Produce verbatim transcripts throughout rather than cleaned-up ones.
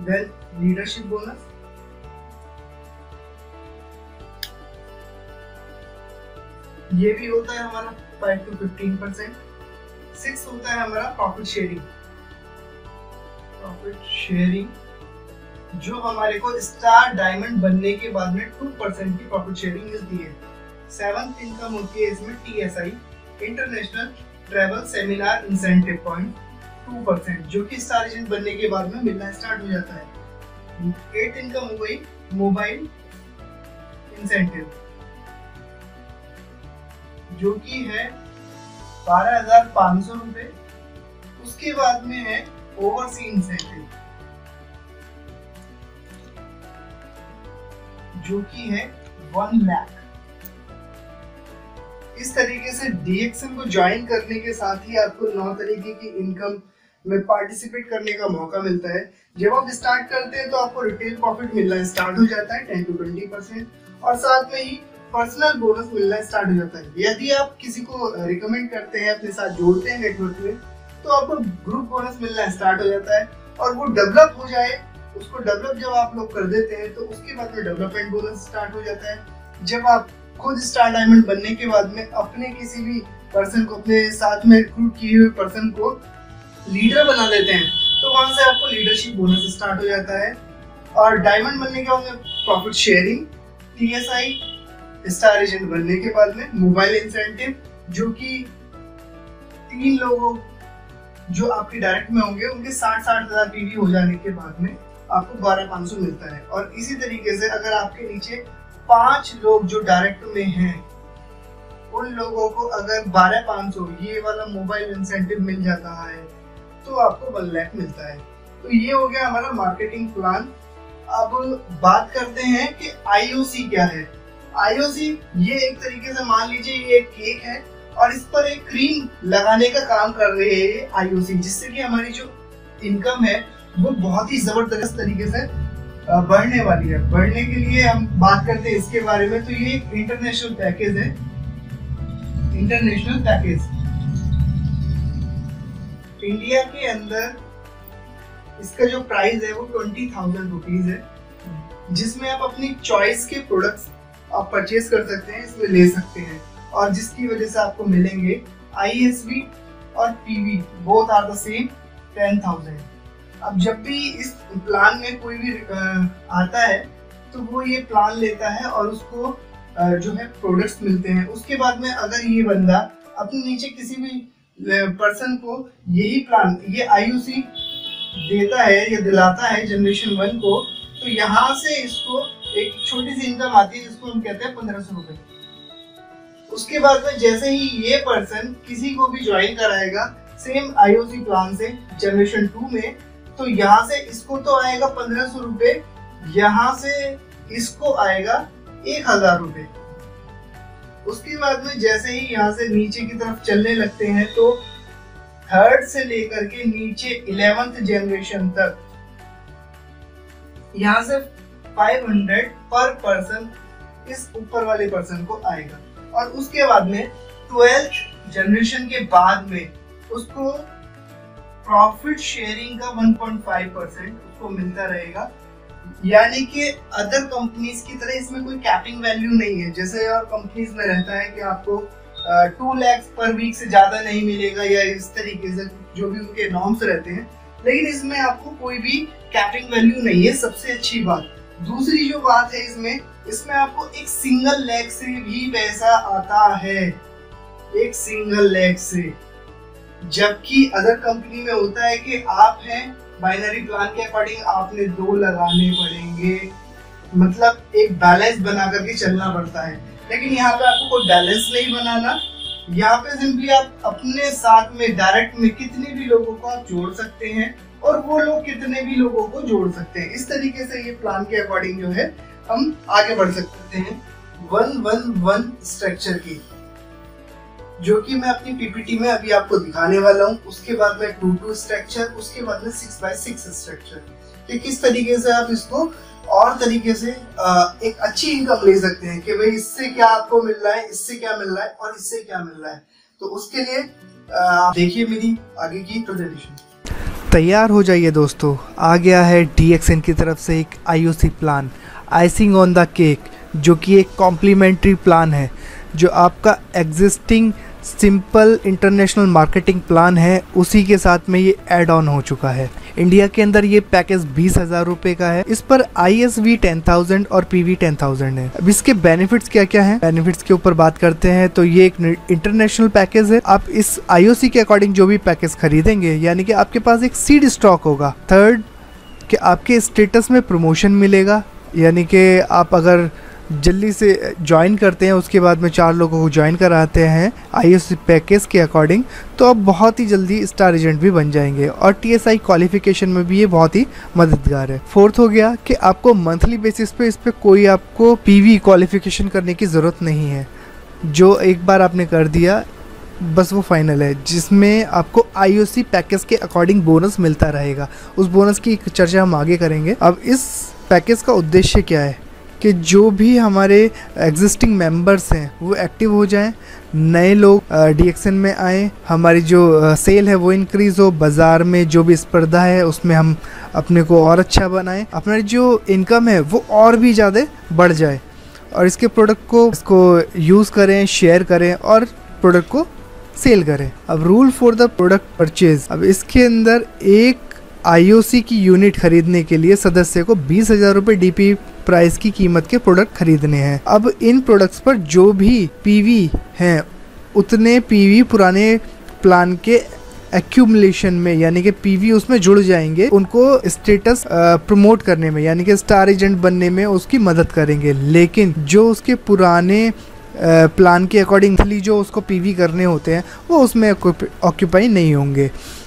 Then leadership bonus, ये भी होता है हमारा five to fifteen percent. Six होता है हमारा प्रॉफिट शेयरिंग। प्रॉफिट शेयरिंग जो हमारे को स्टार डायमंड बनने के बाद में टू परसेंट की प्रॉफिट शेयरिंग मिलती है। सेवंथ इनकम होती है इसमें T S I, international travel seminar incentive point, two percent, जो कि स्टार एजेंट बनने के बाद में मिलना स्टार्ट हो जाता है। एट इनकम हो गई मोबाइल इंसेंटिव, जो कि है बारह हजार पाँच सौ रुपए। उसके बाद में है ओवरसी इंसेंटिव, जो कि है वन लाख। इस तरीके से डी एक्स एम को ज्वाइन करने के साथ ही आपको नौ तरीके की इनकम में पार्टिसिपेट करने का मौका मिलता है। जब आप स्टार्ट करते हैं तो आपको रिटेल प्रॉफिट मिलना स्टार्ट हो जाता है टेन टू ट्वेंटी परसेंट, और साथ में ही पर्सनल बोनस मिलना स्टार्ट हो जाता है। यदि आप किसी को रिकमेंड करते हैं, अपने साथ जोड़ते हैं नेटवर्क में, तो आपको ग्रुप बोनस मिलना स्टार्ट हो जाता है। और वो डेवलप हो जाए, उसको डेवलप जब आप लोग कर देते हैं तो उसके बाद में डेवलपमेंट बोनस स्टार्ट हो जाता है। जब आप खुद स्टार डायमंड बनने के बाद में अपने किसी भी पर्सन को, अपने साथ में रिक्रूट किए हुए पर्सन को लीडर बना देते हैं, तो वहां से आपको लीडरशिप बोनस स्टार्ट हो जाता है। और डायमंड बनने के बाद में profit sharing, T S I, star agent बनने के बाद में मोबाइल इंसेंटिव, जो कि तीन लोगों जो आपके डायरेक्ट में होंगे उनके साठ साठ हजार पीवी हो जाने के बाद में आपको बारह पाँच सौ मिलता है। और इसी तरीके से अगर आपके नीचे पांच लोग जो डायरेक्ट में हैं, उन लोगों को अगर बारह पाँच सौ ये वाला मोबाइल इंसेंटिव मिल जाता है तो आपको वन लाख मिलता है। तो ये हो गया हमारा मार्केटिंग प्लान। अब बात करते हैं कि आई ओ सी क्या है। आई ओ सी ये एक तरीके से मान लीजिए ये एक केक है और इस पर एक क्रीम लगाने का काम कर रही है ये आई ओ सी, जिससे कि हमारी जो इनकम है वो बहुत ही जबरदस्त तरीके से बढ़ने वाली है। बढ़ने के लिए हम बात करते हैं इसके बारे में, तो ये एक इंटरनेशनल पैकेज है। इंटरनेशनल पैकेज इंडिया के अंदर इसका जो प्राइस है वो ट्वेंटी थाउजेंड रुपीज है, जिसमें आप अपनी चॉइस के प्रोडक्ट्स आप परचेज कर सकते हैं, इसमें ले सकते हैं, और जिसकी वजह से आपको मिलेंगे आई एस बी और P V both are the same ten thousand. अब जब भी इस प्लान में कोई भी आता है तो वो ये प्लान लेता है और उसको जो है प्रोडक्ट्स मिलते हैं। उसके बाद में अगर ये बंदा अपने नीचे किसी भी पर्सन को यही प्लान, ये आई ओ सी देता है या दिलाता है जनरेशन वन को, तो यहाँ से इसको एक छोटी सी इनकम आती है जिसको हम कहते हैं पंद्रह सौ रुपए। उसके बाद में जैसे ही ये पर्सन किसी को भी ज्वाइन कराएगा same I O C plan से जनरेशन टू में, तो यहाँ से इसको तो आएगा पंद्रह सौ रुपए, यहाँ से इसको आएगा एक हजार रुपए। उसके बाद में जैसे ही यहाँ से नीचे की तरफ चलने लगते हैं तो थर्ड से लेकर के नीचे इलेवेंथ जनरेशन तक यहाँ से पाँच सौ पर पर्सन इस ऊपर वाले पर्सन को आएगा। और उसके बाद में ट्वेल्थ जनरेशन के बाद में उसको प्रॉफिट शेयरिंग का वन पॉइंट फाइव परसेंट उसको मिलता रहेगा। यानी कि अदर कंपनीज की तरह इसमें कोई कैपिंग वैल्यू नहीं है। जैसे और कंपनीज में रहता है कि आपको टू लैक्स पर वीक से ज्यादा नहीं मिलेगा या इस तरीके से जो भी उनके नॉर्म्स रहते हैं, लेकिन इसमें आपको कोई भी कैपिंग वैल्यू नहीं है, सबसे अच्छी बात। दूसरी जो बात है इसमें इसमें आपको एक सिंगल लेग से भी पैसा आता है, एक सिंगल लेग से। जबकि अदर कंपनी में होता है कि आप हैं बाइनरी प्लान के अकॉर्डिंग आपने दो लगाने पड़ेंगे, मतलब एक बैलेंस बना करके चलना पड़ता है। लेकिन यहाँ पे आपको कोई बैलेंस नहीं बनाना, यहाँ पे सिंपली आप अपने साथ में डायरेक्ट में कितने भी लोगों को आप जोड़ सकते हैं और वो लोग कितने भी लोगों को जोड़ सकते हैं। इस तरीके से ये प्लान के अकॉर्डिंग जो है हम आगे बढ़ सकते हैं वन वन वन स्ट्रक्चर की, जो कि मैं अपनी पीपीटी में अभी आपको दिखाने वाला हूँ। उसके बाद में टू टू स्ट्रक्चर, उसके बाद में सिक्स बाय सिक्स स्ट्रक्चर, कि किस तरीके से आप इसको और तरीके से एक अच्छी इनकम ले सकते हैं कि भाई इससे क्या आपको मिल रहा है, इससे क्या मिल रहा है और इससे क्या मिल रहा है। तो उसके लिए आप देखिए मेरी आगे की प्रेजेंटेशन। तैयार हो जाइए दोस्तों, आ गया है डी एक्स एन की तरफ से एक I O C plan, icing on the cake, जो कि एक कॉम्प्लीमेंट्री प्लान है जो आपका existing simple international marketing plan है उसी के साथ में ये ऐड ऑन हो चुका है। इंडिया के अंदर ये पैकेज बीस हज़ार रुपये का है। इस पर I S V ten thousand और पी वी टेन थाउजेंड है। अब इसके बेनिफिट्स क्या क्या हैं? बेनिफिट्स के ऊपर बात करते हैं तो ये एक इंटरनेशनल पैकेज है। आप इस आई ओ सी के अकॉर्डिंग जो भी पैकेज खरीदेंगे यानी कि आपके पास एक सीड स्टॉक होगा। थर्ड कि आपके स्टेटस में प्रमोशन मिलेगा, यानी कि आप अगर जल्दी से ज्वाइन करते हैं उसके बाद में चार लोगों को ज्वाइन कराते हैं आई ओ सी पैकेज के अकॉर्डिंग तो आप बहुत ही जल्दी स्टार एजेंट भी बन जाएंगे और टी एस आई क्वालिफिकेशन में भी ये बहुत ही मददगार है। फोर्थ हो गया कि आपको मंथली बेसिस पे इस पे कोई आपको पी वी क्वालिफिकेशन करने की ज़रूरत नहीं है। जो एक बार आपने कर दिया बस वो फाइनल है, जिसमें आपको आई ओ सी पैकेज के अकॉर्डिंग बोनस मिलता रहेगा। उस बोनस की चर्चा हम आगे करेंगे। अब इस पैकेज का उद्देश्य क्या है कि जो भी हमारे एग्जिस्टिंग मेंबर्स हैं वो एक्टिव हो जाएं, नए लोग डी एक्स एन में आएँ, हमारी जो सेल है वो इंक्रीज़ हो, बाज़ार में जो भी स्पर्धा है उसमें हम अपने को और अच्छा बनाएं, अपना जो इनकम है वो और भी ज़्यादा बढ़ जाए और इसके प्रोडक्ट को इसको यूज़ करें, शेयर करें और प्रोडक्ट को सेल करें। अब rule for the product purchase, अब इसके अंदर एक आई ओ सी की यूनिट खरीदने के लिए सदस्य को बीस हज़ार रुपये डी पी प्राइस की कीमत के प्रोडक्ट खरीदने हैं। अब इन प्रोडक्ट्स पर जो भी पी वी हैं उतने पी वी पुराने प्लान के एक्यूमुलेशन में यानी कि पी वी उसमें जुड़ जाएंगे, उनको स्टेटस प्रमोट करने में यानी कि स्टार एजेंट बनने में उसकी मदद करेंगे। लेकिन जो उसके पुराने प्लान के अकॉर्डिंग जो उसको पी वी करने होते हैं वो उसमें ऑक्यूपाई नहीं होंगे,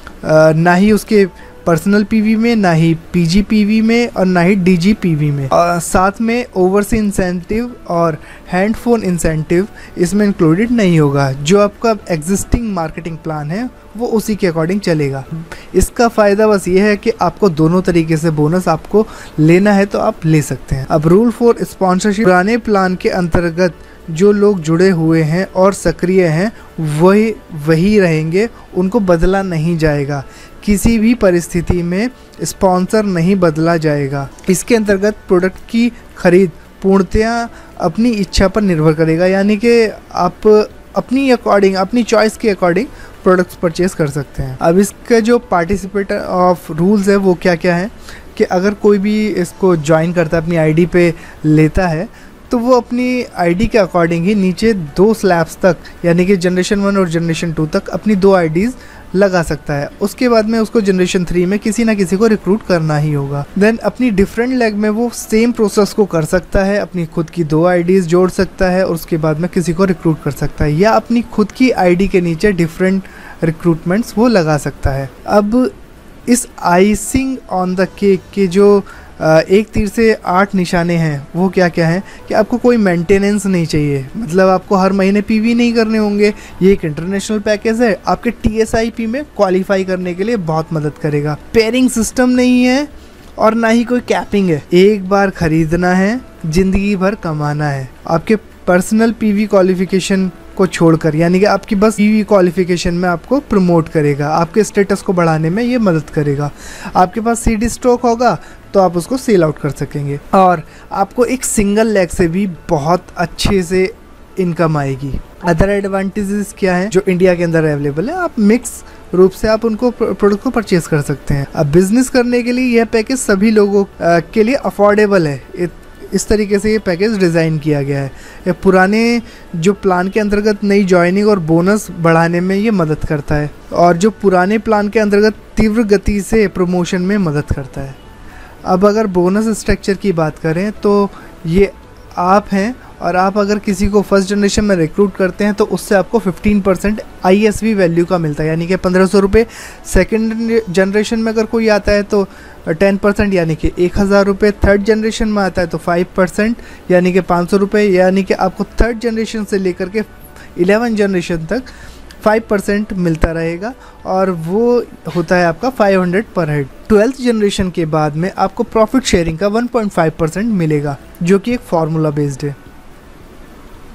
ना ही उसके पर्सनल पीवी में, ना ही पीजी पीवी में और ना ही डीजी पीवी में। और साथ में ओवरसी इंसेंटिव और हैंड फोन इंसेंटिव इसमें इंक्लूडेड नहीं होगा। जो आपका एग्जिस्टिंग मार्केटिंग प्लान है वो उसी के अकॉर्डिंग चलेगा। इसका फ़ायदा बस ये है कि आपको दोनों तरीके से बोनस आपको लेना है तो आप ले सकते हैं। अब रूल फॉर स्पॉन्सरशिप, पुराने प्लान के अंतर्गत जो लोग जुड़े हुए हैं और सक्रिय हैं वही वही रहेंगे, उनको बदला नहीं जाएगा। किसी भी परिस्थिति में स्पॉन्सर नहीं बदला जाएगा। इसके अंतर्गत प्रोडक्ट की खरीद पूर्णतया अपनी इच्छा पर निर्भर करेगा, यानी कि आप अपनी अकॉर्डिंग, अपनी चॉइस के अकॉर्डिंग प्रोडक्ट्स परचेज कर सकते हैं। अब इसका जो पार्टिसिपेटर ऑफ रूल्स है वो क्या क्या है कि अगर कोई भी इसको ज्वाइन करता है, अपनी आईडी पे लेता है, तो वो अपनी आईडी के अकॉर्डिंग ही नीचे दो स्लैब्स तक यानी कि जनरेशन वन और जनरेशन टू तक अपनी दो आईडीज़ लगा सकता है। उसके बाद में उसको जनरेशन थ्री में किसी ना किसी को रिक्रूट करना ही होगा। देन अपनी डिफरेंट लेग में वो सेम प्रोसेस को कर सकता है, अपनी खुद की दो आईडीज़ जोड़ सकता है और उसके बाद में किसी को रिक्रूट कर सकता है, या अपनी खुद की आईडी के नीचे डिफरेंट रिक्रूटमेंट्स वो लगा सकता है। अब इस आइसिंग ऑन द केक के जो एक तीर से आठ निशाने हैं वो क्या क्या हैं कि आपको कोई मेंटेनेंस नहीं चाहिए, मतलब आपको हर महीने पीवी नहीं करने होंगे। ये एक इंटरनेशनल पैकेज है, आपके टी एस आई पी में क्वालिफाई करने के लिए बहुत मदद करेगा। पेयरिंग सिस्टम नहीं है और ना ही कोई कैपिंग है। एक बार खरीदना है, ज़िंदगी भर कमाना है। आपके पर्सनल पीवी क्वालिफिकेशन को छोड़कर, यानी कि आपकी बस पीवी क्वालिफिकेशन में आपको प्रमोट करेगा, आपके स्टेटस को बढ़ाने में ये मदद करेगा। आपके पास सीडी स्टॉक होगा तो आप उसको सेल आउट कर सकेंगे और आपको एक सिंगल लेग से भी बहुत अच्छे से इनकम आएगी। अदर एडवांटेजेस क्या हैं जो इंडिया के अंदर अवेलेबल है? आप मिक्स रूप से आप उनको प्रोडक्ट को परचेज कर सकते हैं। अब बिजनेस करने के लिए यह पैकेज सभी लोगों के लिए अफोर्डेबल है। इस तरीके से ये पैकेज डिज़ाइन किया गया है। ये पुराने जो प्लान के अंतर्गत नई ज्वाइनिंग और बोनस बढ़ाने में ये मदद करता है और जो पुराने प्लान के अंतर्गत तीव्र गति से प्रमोशन में मदद करता है। अब अगर बोनस स्ट्रक्चर की बात करें तो ये आप हैं और आप अगर किसी को फर्स्ट जनरेशन में रिक्रूट करते हैं तो उससे आपको fifteen percent I S V value का मिलता है, यानी कि पंद्रह सौ रुपये। सेकेंड जनरेशन में अगर कोई आता है तो टेन परसेंट यानी कि एक हज़ार रुपये। थर्ड जनरेशन में आता है तो फाइव परसेंट यानी कि पाँच सौ रुपये, यानी कि आपको थर्ड जनरेशन से लेकर के इलेवन जनरेशन तक फाइव परसेंट मिलता रहेगा और वो होता है आपका five hundred per head. Twelfth generation के बाद में आपको प्रॉफिट शेयरिंग का वन पॉइंट फाइव परसेंट मिलेगा, जो कि एक फार्मूला बेस्ड है।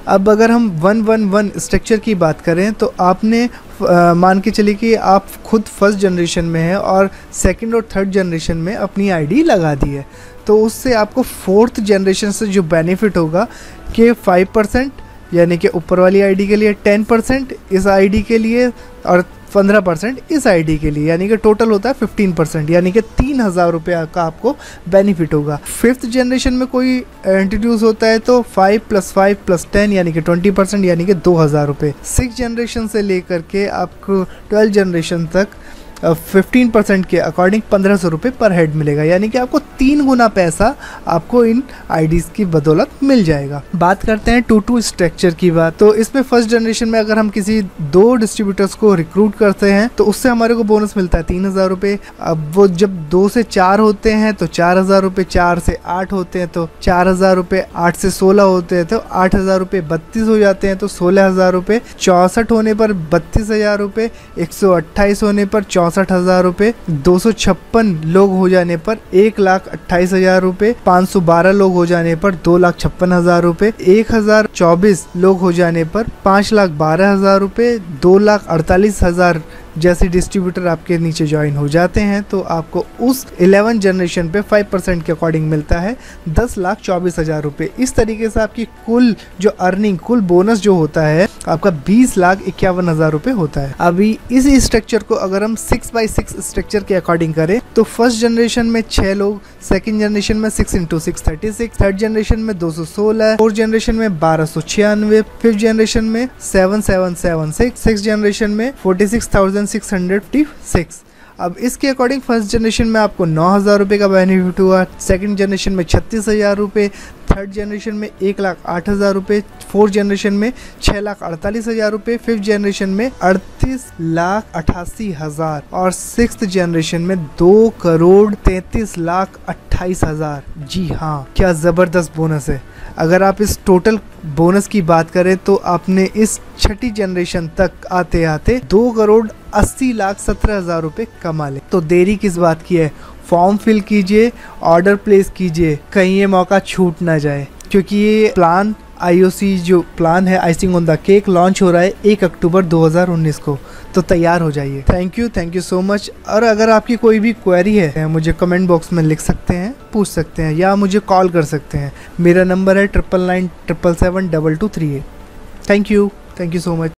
अब अगर हम वन वन वन स्ट्रक्चर की बात करें तो आपने आ, मान के चलिए कि आप खुद फर्स्ट जनरेशन में हैं और सेकंड और थर्ड जनरेशन में अपनी आईडी लगा दी है, तो उससे आपको फोर्थ जनरेशन से जो बेनिफिट होगा कि फाइव परसेंट यानी कि ऊपर वाली आईडी के लिए, टेन परसेंट इस आईडी के लिए और पंद्रह परसेंट इस आईडी के लिए, यानी कि टोटल होता है फिफ्टीन परसेंट, यानी कि तीन हज़ार रुपये का आपको बेनिफिट होगा। फिफ्थ जनरेशन में कोई इंट्रोड्यूस होता है तो five plus five plus ten यानी कि ट्वेंटी परसेंट यानी कि दो हज़ार रुपये। सिक्स जनरेशन से लेकर के आपको ट्वेल्व जनरेशन तक फिफ्टीन परसेंट के अकॉर्डिंग पंद्रह सौ रुपये पर हेड मिलेगा, यानी कि आपको तीन गुना पैसा आपको इन आईडीज़ की बदौलत मिल जाएगा। बात करते हैं टू टू स्ट्रक्चर की बात, तो इसमें फर्स्ट जनरेशन में अगर हम किसी दो डिस्ट्रीब्यूटर्स को रिक्रूट करते हैं तो उससे हमारे को बोनस मिलता है तीन हज़ार रुपये। अब वो जब दो से चार होते हैं तो चार हज़ार रुपये, चार से आठ होते हैं तो चार हज़ार रुपये, आठ से सोलह होते हैं तो आठ हज़ार रुपये, बत्तीस हो जाते हैं तो सोलह हज़ार रुपये, चौंसठ होने पर बत्तीस हज़ार रुपये, एक सौ अट्ठाईस होने पर चौंसठ हज़ार रुपये, दो सौ छप्पन लोग हो जाने पर एक लाख अट्ठाईस हज़ार रुपये, पाँच सौ बारह लोग हो जाने पर दो लाख छप्पन हज़ार रुपये, एक हज़ार चौबीस लोग हो जाने पर पाँच लाख बारह हज़ार रुपये, दो लाख अड़तालीस हज़ार जैसे डिस्ट्रीब्यूटर आपके नीचे ज्वाइन हो जाते हैं तो आपको उस इलेवन जनरेशन पे फाइव परसेंट के अकॉर्डिंग मिलता है दस लाख चौबीस हज़ार रुपये। इस तरीके से आपकी कुल जो अर्निंग, कुल बोनस जो होता है आपका बीस लाख इक्यावन हज़ार रुपये होता है। अभी इस स्ट्रक्चर को अगर हम सिक्स बाई सिक्स स्ट्रक्चर के अकॉर्डिंग करें तो फर्स्ट जनरेशन में छः लोग, सेकेंड जनरेशन में six into six thirty six, third generation में दो सौ सोलह, फोर्थ जनरेशन में बारह सौ छियानवे, फिफ्थ जनरेशन में seven seven seven six, six generation में forty six thousand six hundred fifty six. अब इसके अकॉर्डिंग फर्स्ट जनरेशन में आपको नौ हज़ार रुपये का बेनिफिट हुआ, सेकंड जनरेशन में छत्तीस हज़ार रुपये, थर्ड जनरेशन में एक लाख आठ हज़ार रुपये, फोर्थ जनरेशन में छः लाख अड़तालीस हज़ार रुपये, फिफ्थ जनरेशन में अड़तीस लाख अट्ठासी हज़ार और सिक्स्थ जनरेशन में दो करोड़ तैंतीस लाख अट्ठाईस हज़ार। जी हाँ, क्या ज़बरदस्त बोनस है। अगर आप इस टोटल बोनस की बात करें तो आपने इस छठी जनरेशन तक आते आते दो करोड़ अस्सी लाख सत्रह हज़ार रुपये कमा ले। तो देरी किस बात की है, फॉर्म फिल कीजिए, ऑर्डर प्लेस कीजिए, कहीं ये मौका छूट ना जाए, क्योंकि ये प्लान आईओसी जो प्लान है icing on the cake launch हो रहा है एक अक्टूबर दो हज़ार उन्नीस को, तो तैयार हो जाइए। Thank you thank you so much. और अगर आपकी कोई भी क्वेरी है मुझे कमेंट बॉक्स में लिख सकते हैं, पूछ सकते हैं या मुझे कॉल कर सकते हैं। मेरा नंबर है triple nine triple seven double two three eight. Thank you thank you so much.